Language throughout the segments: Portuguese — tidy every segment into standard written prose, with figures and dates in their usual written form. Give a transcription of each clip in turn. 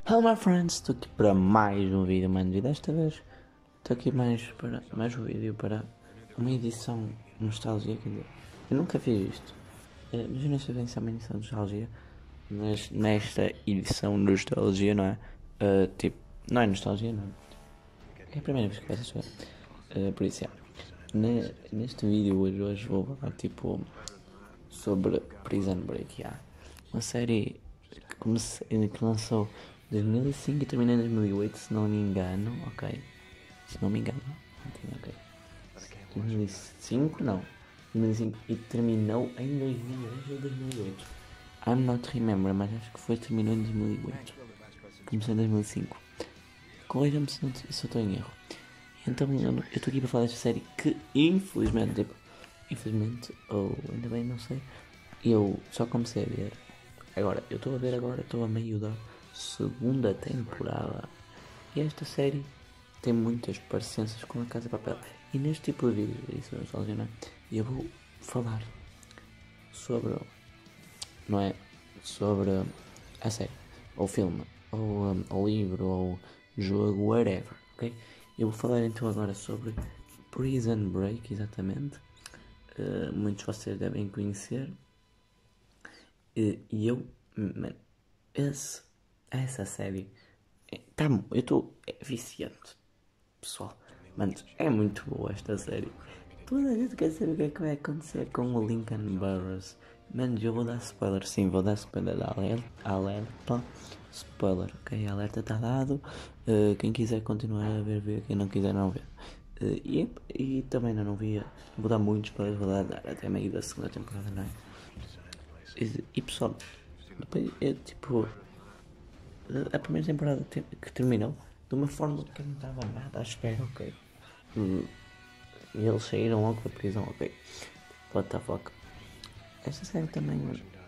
Hello my friends, estou aqui para mais um vídeo, mano, e desta vez estou aqui para mais um vídeo para uma edição nostalgia, quer dizer, eu nunca fiz isto, mas eu não sei bem se é uma edição nostalgia, mas nesta edição nostalgia, não é? Tipo, não é nostalgia, não é a primeira vez que vais a jogar, por isso é. Neste vídeo hoje vou falar tipo sobre Prison Break, uma série que lançou em 2005 e terminou em 2008, se não me engano, ok? Se não me engano, ok? 2005, não. 2005 e terminou em 2010 ou 2008. I'm not remember, mas acho que terminou em 2008. Começou em 2005. Corrija-me se eu estou em erro. Então eu estou aqui para falar desta série que infelizmente, ou ainda bem, não sei, eu só comecei a ver. Agora, eu estou a meio da segunda temporada. E esta série tem muitas parecenças com a Casa de Papel. E neste tipo de vídeo, isso não é? Eu vou falar sobre, não é? Sobre a série, ou filme, ou livro, ou jogo, whatever, ok? Eu vou falar então agora sobre Prison Break, exatamente. Muitos de vocês devem conhecer. E eu, mano, essa série, eu estou viciante, pessoal. Mano, é muito boa esta série. Toda a gente quer saber o que é que vai acontecer com o Lincoln Burrows. Mano, eu vou dar spoiler, sim, vou dar spoiler. Alerta, spoiler, ok? Alerta está dado. Quem quiser continuar a ver, quem não quiser não ver. E também não via, vou dar muitos spoilers, vou dar até meio da segunda temporada, não é? E pessoal, depois tipo, a primeira temporada que terminou de uma forma que eu não estava nada à espera, ok? E eles saíram logo da prisão, ok? What the fuck? Esta série também,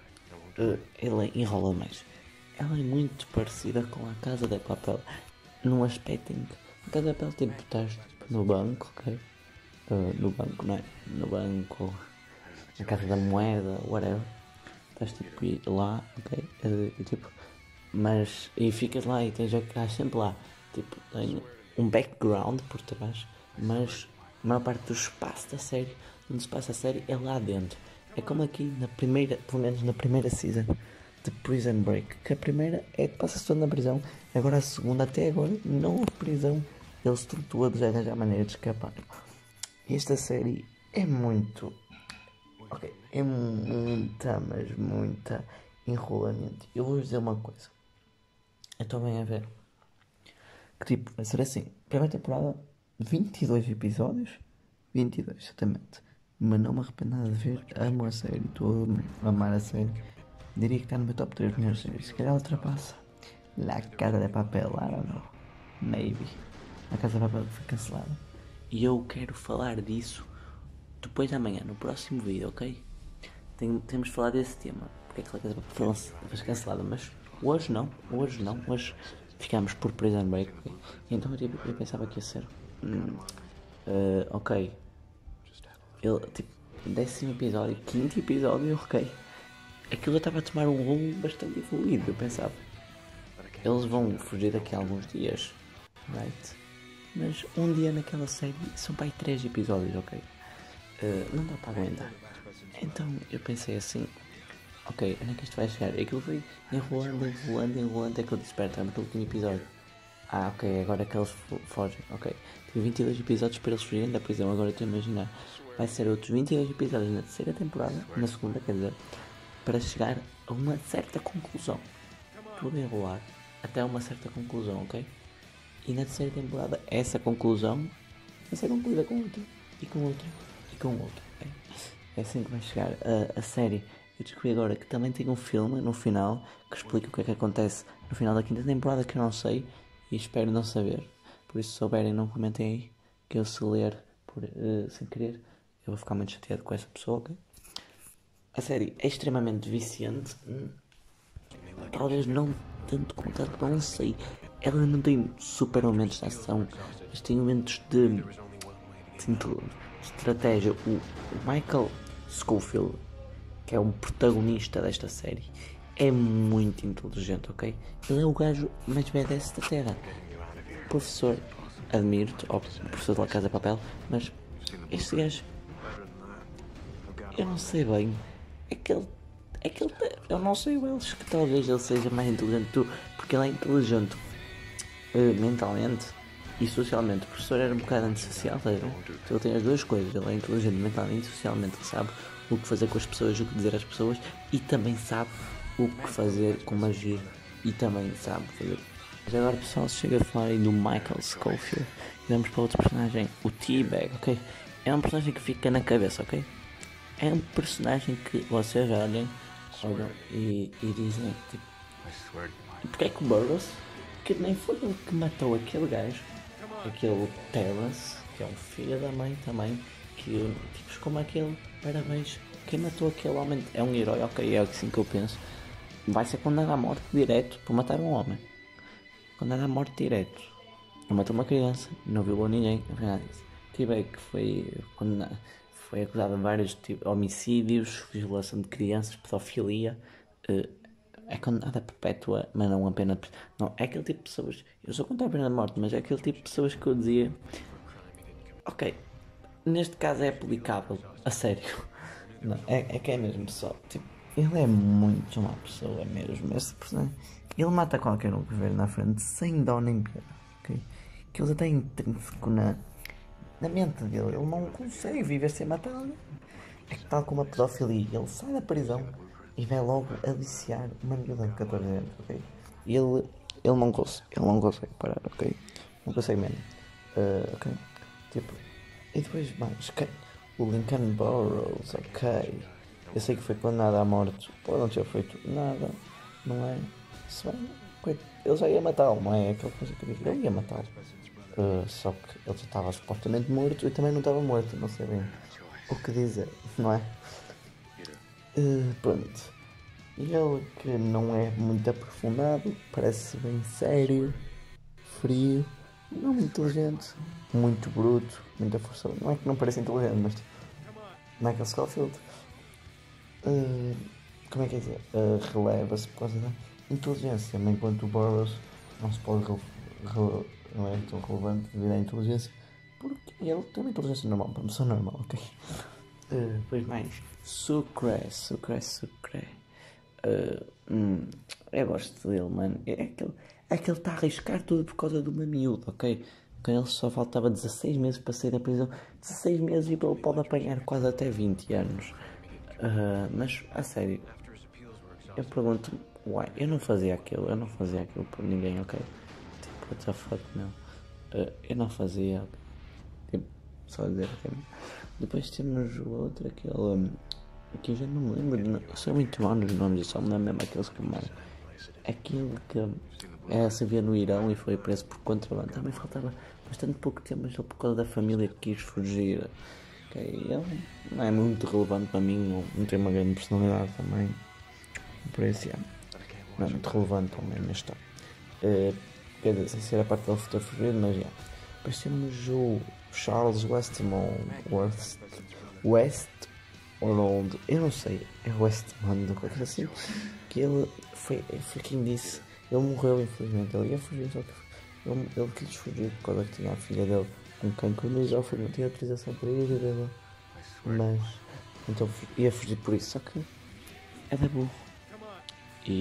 ela enrola mais. Ela é muito parecida com a Casa de Papel num aspecto em que a Casa de Papel tipo, estás tipo, no banco, ok? No banco, não é? No banco, na Casa da Moeda, whatever. Estás tipo lá, ok? Tipo, mas e ficas lá e estás sempre lá, tipo, tem um background por trás, mas a maior parte do espaço da série, onde se passa a série, é lá dentro. É como aqui na primeira, pelo menos na primeira season de Prison Break, que a primeira é que passa-se toda na prisão, agora a segunda até agora não houve prisão, eles estão todos a arranjar maneira de escapar. Esta série é muito, ok, é muita, mas muita enrolamento. Eu vou dizer uma coisa. Eu estou bem a ver. Que tipo, vai ser assim. Primeira temporada, 22 episódios. 22, exatamente. Mas não me arrependo nada de ver. Amo a série. Estou a amar a série. Diria que está no meu top 3 melhores séries. Se calhar ultrapassa. La Casa de Papel, I don't know. Maybe. A Casa de Papel foi cancelada. E eu quero falar disso depois de amanhã, no próximo vídeo, ok? Temos de falar desse tema. Porque é que a Casa de Papel foi cancelada. Mas hoje não. Hoje ficamos por Prison Break. Okay? Então eu pensava que ia ser. Ok. Ele, tipo, 10º episódio, 5º episódio, ok. Aquilo eu estava a tomar um rumo bastante evoluído, eu pensava. Eles vão fugir daqui a alguns dias, right? Mas um dia naquela série são para aí 3 episódios, ok? Não dá para aguentar. Então eu pensei assim, ok, onde é que isto vai chegar? Aquilo foi enrolando, é que eu desperto naquele último episódio. Ok, agora é que eles fogem, ok. Tive 22 episódios para eles fugirem da prisão, agora estou a imaginar. Vai ser outros 22 episódios na terceira temporada, na segunda, quer dizer, para chegar a uma certa conclusão. Tudo enrolar até uma certa conclusão, ok? E na terceira temporada, essa conclusão vai ser concluída com outra, e com outra, e com outra, ok? É assim que vai chegar a série. Eu descobri agora que também tem um filme no final que explica o que é que acontece no final da 5ª temporada, que eu não sei e espero não saber. Por isso, se souberem, não comentem aí, que eu se ler sem querer, eu vou ficar muito chateado com essa pessoa, ok? A série é extremamente viciante. Talvez não tanto como tanto, não sei. Ela não tem super momentos de ação, mas tem momentos de estratégia. O Michael Scofield, que é um protagonista desta série, é muito inteligente, ok? Ele é o gajo mais badass da Terra. Professor, admiro-te, ó, professor de La Casa de Papel, mas este gajo, eu não sei bem, eu não sei, eu acho que talvez ele seja mais inteligente que tu, porque ele é inteligente mentalmente e socialmente. O professor era um bocado antissocial, tá vendo? Então ele tem as duas coisas, ele é inteligente mentalmente e socialmente, ele sabe o que fazer com as pessoas, o que dizer às pessoas e também sabe o que fazer com magia e também sabe fazer. Mas agora pessoal, chega a falar aí do Michael Scofield e vamos para outro personagem, o T-Bag, ok? É um personagem que fica na cabeça, ok? É um personagem que vocês olham e dizem tipo, e porque é que o Burroughs, que nem foi ele que matou aquele gajo, aquele Terrence, que é um filho da mãe também, que tipos como aquele, parabéns, quem matou aquele homem é um herói, ok, é assim que eu penso, vai ser condenado à morte direto por matar um homem, condenado à morte direto, não matou uma criança, não violou ninguém, não foi nada disso. T-Bag que foi condenado, foi acusado de vários homicídios, violação de crianças, pedofilia, é condenada perpétua, mas não a pena. Não, é aquele tipo de pessoas. Eu sou contra a pena de morte, mas é aquele tipo de pessoas que eu dizia. Ok, neste caso é aplicável, a sério. Não, é que é mesmo só. Tipo, ele é muito uma pessoa mesmo. Esse personagem. Ele mata qualquer um que ver na frente sem dó nem piedade. Ok? Que ele até é intrínseco na mente dele. Ele não consegue viver sem matar alguém. É que tal como a pedofilia, ele sai da prisão e vai logo aliciar uma miúda de 14 anos, ok? E ele não consegue parar, ok? Não consegue mesmo. Ok? Tipo, e depois, mais o Lincoln Burrows, ok? Eu sei que foi condenado à morte, pode não ter feito nada, não é? Se bem, ele já ia matá-lo, não é? Aquela coisa que eu digo, ele ia matá-lo. Só que ele já estava supostamente morto e também não estava morto, não sei bem o que dizer, não é? Pronto. E ele que não é muito aprofundado, parece bem sério, frio, não muito inteligente, muito bruto, muita força. Não é que não parece inteligente, mas tipo, Michael Scofield, como é que é dizer? Releva-se por causa da inteligência, enquanto o Burroughs não se pode não é tão relevante devido à inteligência, porque ele tem uma inteligência normal, uma pessoa normal, ok? Depois mais Sucre. Eu gosto dele, mano. É que ele está a arriscar tudo por causa de uma miúda, ok? Quando ele só faltava 16 meses para sair da prisão, 16 meses e ele pode apanhar quase até 20 anos. Mas a sério, eu pergunto, why? Eu não fazia aquilo por ninguém, ok? Tipo, what the fuck, meu? Eu não fazia, ok? Tipo, só dizer, ok? Depois temos o outro, aquele. Aqui eu já não me lembro, eu sou muito mau nos nomes, eu só me lembro mesmo aqueles que me. Aquele que se via no Irão e foi preso por contrabando. Também faltava bastante pouco tempo, mas ele por causa da família que quis fugir. Okay? Ele não é muito relevante para mim, não tem uma grande personalidade também. Por isso, não é muito relevante também na história. Quer dizer, sem ser a parte dele ter fugido, mas já. Depois temos o Charles Westmoreland, eu não sei, é Westmoreland ou qualquer coisa assim, que ele foi quem disse, ele morreu infelizmente, ele ia fugir, só que ele quis fugir por causa que tinha a filha dele com cancro, mas já foi, não tinha autorização para ir dele, mas então ia fugir por isso, só que era burro e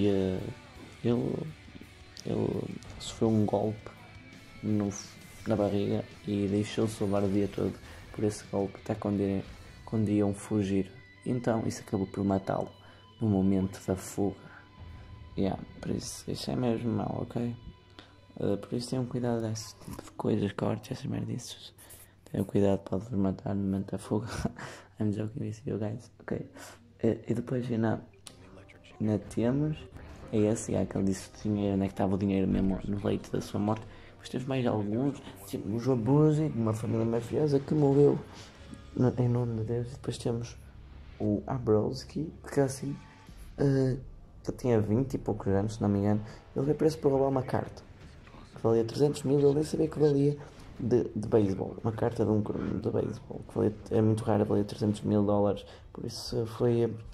ele sofreu um golpe na barriga e deixou-se levar o dia todo por esse golpe até quando iam fugir. Então isso acabou por matá-lo no momento da fuga. Por isso é mesmo mal, ok? Por isso tenham cuidado desse tipo de coisas, cortes, essas merdices. Tenham cuidado, pode-vos matar no momento da fuga. I'm joking with you guys, ok? E depois ainda temos esse, que ele disse o dinheiro, onde é que estava o dinheiro mesmo no leito da sua morte. Depois temos mais alguns, tipo o Joe Buzzi, de uma família mafiosa que morreu em nome de Deus. E depois temos o Abrowski, que assim, ele tinha 20 e poucos anos, se não me engano. Ele veio preso por roubar uma carta que valia 300 mil, ele nem sabia que valia de beisebol, uma carta de beisebol, que valia, é muito rara, valia 300 mil dólares, por isso foi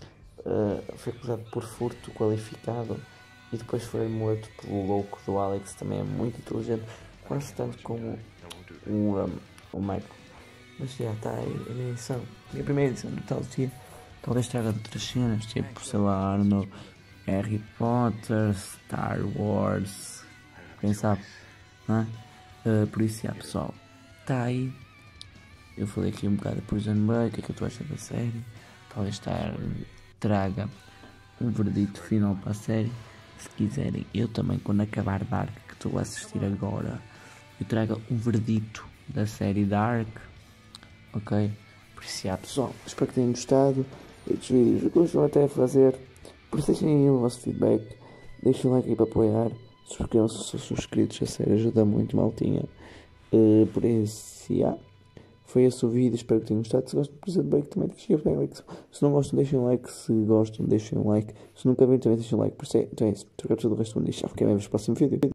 foi acusado por furto qualificado e depois foi morto pelo louco do Alex, também é muito inteligente, quase tanto como o Michael. Mas já está aí a minha edição, a minha primeira edição do tal dia. Talvez traga de outras cenas, tipo, sei lá, no Harry Potter, Star Wars, quem sabe, não é? Por isso, já, pessoal, está aí. Eu falei aqui um bocado de Prison Break, o que é que eu estou a achar da série. Talvez traga um verdito final para a série. Se quiserem, eu também, quando acabar Dark, que estou a assistir agora, eu trago um verdito da série Dark. Ok? Por isso, já, pessoal, espero que tenham gostado. Estes vídeos eu continuo até a fazer. Por isso, deixem aí o vosso feedback. Deixem um like aí para apoiar. Se são inscritos, a série ajuda muito, maltinha. Por isso, já. Foi esse o vídeo, espero que tenham gostado. Se gostam de Prison Break também deixem um like. Se não gostam, deixem um like. Se gostam, deixem um like. Se nunca viram, também deixem um like. Por isso, então é isso. Trocar todo o resto do mundo e já. Fiquem bem no próximo vídeo.